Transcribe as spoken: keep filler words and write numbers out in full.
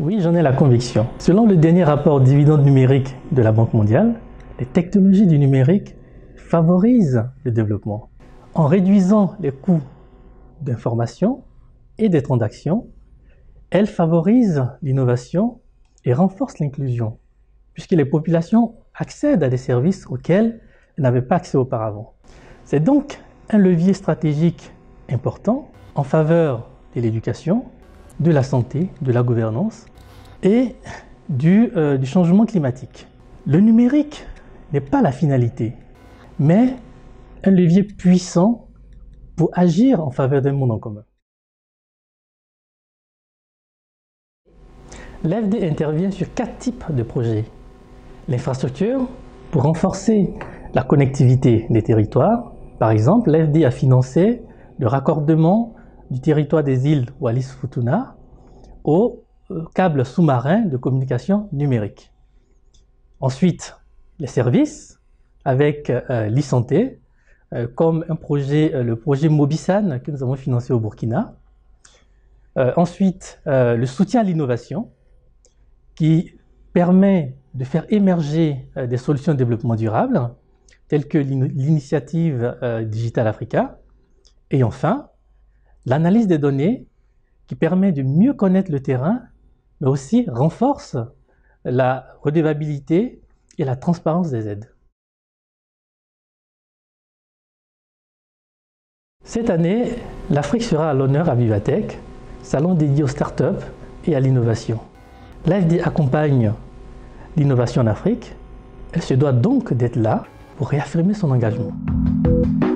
Oui, j'en ai la conviction. Selon le dernier rapport dividende numérique de la Banque mondiale, les technologies du numérique favorisent le développement. En réduisant les coûts d'information et des transactions, elles favorisent l'innovation et renforcent l'inclusion, puisque les populations accèdent à des services auxquels elles n'avaient pas accès auparavant. C'est donc un levier stratégique important en faveur de l'éducation, de la santé, de la gouvernance et du, euh, du changement climatique. Le numérique n'est pas la finalité, mais un levier puissant pour agir en faveur d'un monde en commun. L'A F D intervient sur quatre types de projets. L'infrastructure, pour renforcer la connectivité des territoires. Par exemple, l'A F D a financé le raccordement du territoire des îles Wallis-Futuna au câble sous-marin de communication numérique. Ensuite, les services avec euh, l'e-santé, euh, comme un projet, euh, le projet Mobisan que nous avons financé au Burkina. Euh, ensuite, euh, le soutien à l'innovation qui permet de faire émerger euh, des solutions de développement durable, telles que l'initiative euh, Digital Africa. Et enfin, l'analyse des données qui permet de mieux connaître le terrain, mais aussi renforce la redevabilité et la transparence des aides. Cette année, l'Afrique sera à l'honneur à Vivatech, salon dédié aux startups et à l'innovation. L'A F D accompagne l'innovation en Afrique. Elle se doit donc d'être là pour réaffirmer son engagement.